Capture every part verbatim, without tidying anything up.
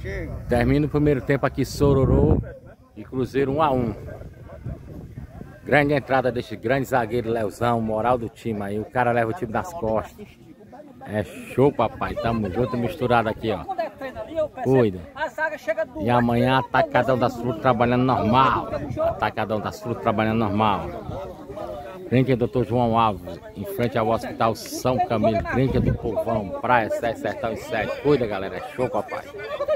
Termina o primeiro tempo aqui, Sororô e Cruzeiro um a um. Grande entrada desse grande zagueiro Leozão, moral do time aí. O cara leva o time nas costas. É show, papai. Tamo junto, misturado aqui, ó. Cuida. E amanhã, Atacadão das Frutas trabalhando normal. Atacadão das Frutas trabalhando normal. Clínica doutor João Alves, em frente ao Hospital São Camilo. Clínica do Povão, Praia sete, Sertão e sete. Cuida, galera. É show, papai.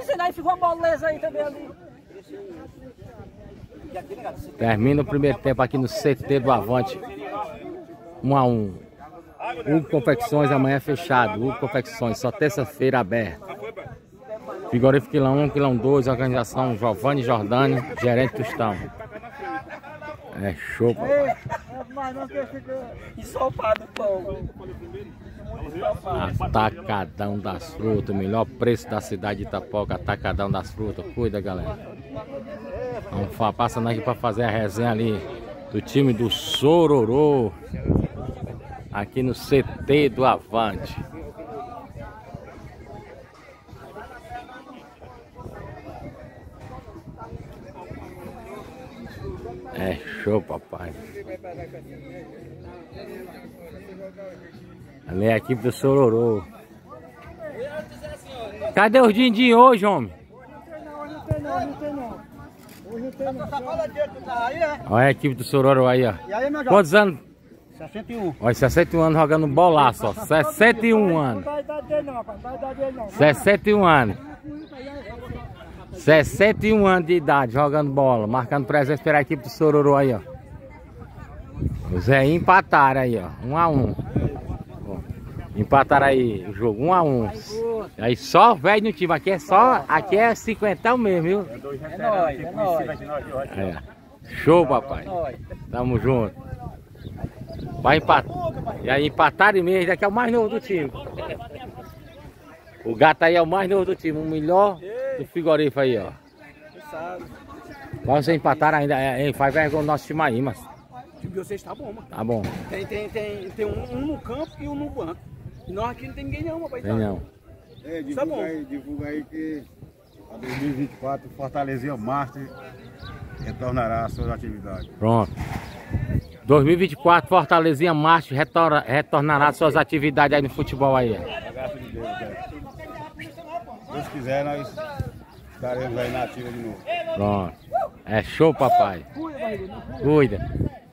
Termina o primeiro tempo aqui no C T do Avante. um a um. Hugo Confecções amanhã é fechado. Hugo Confecções, só terça-feira aberto. Frigorífico Quilão um, Quilão dois, organização Giovanni Jordani, gerente Tostão. É show, papai. Atacadão das Frutas, o melhor preço da cidade de Itapoca. Atacadão das Frutas, cuida, galera. Vamos passando aqui para fazer a resenha ali do time do Sororô. Aqui no C T do Avante. É show, papai. Ali é a equipe do Sororô. Cadê os din-din hoje, homem? Olha a equipe do Sororô aí, ó. Quantos anos? sessenta e um. Olha, sessenta e um anos jogando bolaço, ó. sessenta e um anos. sessenta e um anos. sessenta e um anos de idade jogando bola, marcando presença pela equipe do Sororô aí, ó. O Zé empataram aí, ó. um a um. Empataram aí o jogo, um a um. Aí só velho no time, aqui é só, aqui é cinquentão mesmo, viu? É nóis, é nóis. É. Show, papai. Tamo junto. Vai empatar. E aí empataram mesmo, daqui é o mais novo do time. O gato aí é o mais novo do time, o melhor do frigorífico aí, ó. Mas vocês empataram ainda, é, faz vergonha o nosso time aí, mas. O time de vocês tá bom, mano. Tá bom. Tem, tem, tem, tem um, um no campo e um no banco. E nós aqui não tem ninguém não, papai. Tem não. É, divulga, tá aí, divulga aí que a dois mil e vinte e quatro Fortalezinha Master retornará às suas atividades. Pronto. dois mil e vinte e quatro Fortalezinha Master retorna, retornará às suas atividades aí no futebol aí. Graças a Deus, é. Se Deus quiser, nós estaremos aí na ativa de novo. Pronto. É show, papai. Cuida.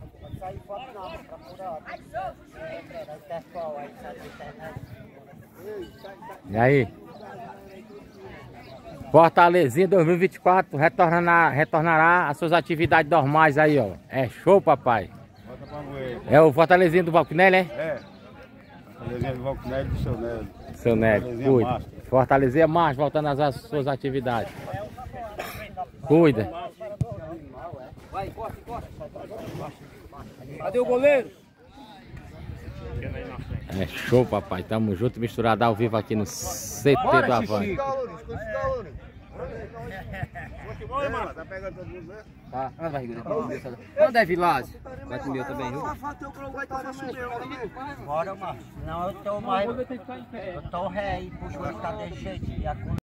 E aí? Fortalezinha dois mil e vinte e quatro retornará, retornará às suas atividades normais aí, ó. É show, papai. É o Fortalezinha do Valquinelli, é? É. Fortalezinha do Valquinelli do seu Nélio. Seu Nélio, cuida. Fortalezinha mais, voltando às suas atividades. Cuida. Cadê o goleiro? É show, papai. Tamo junto, misturado ao vivo aqui no C T do Avante. Tá, anda barriga. Anda é Vilásio. Vai comer eu também, viu? Bora, Márcio. Não, eu tô mais. Eu tô ré e puxou ele tá desse jeitinho.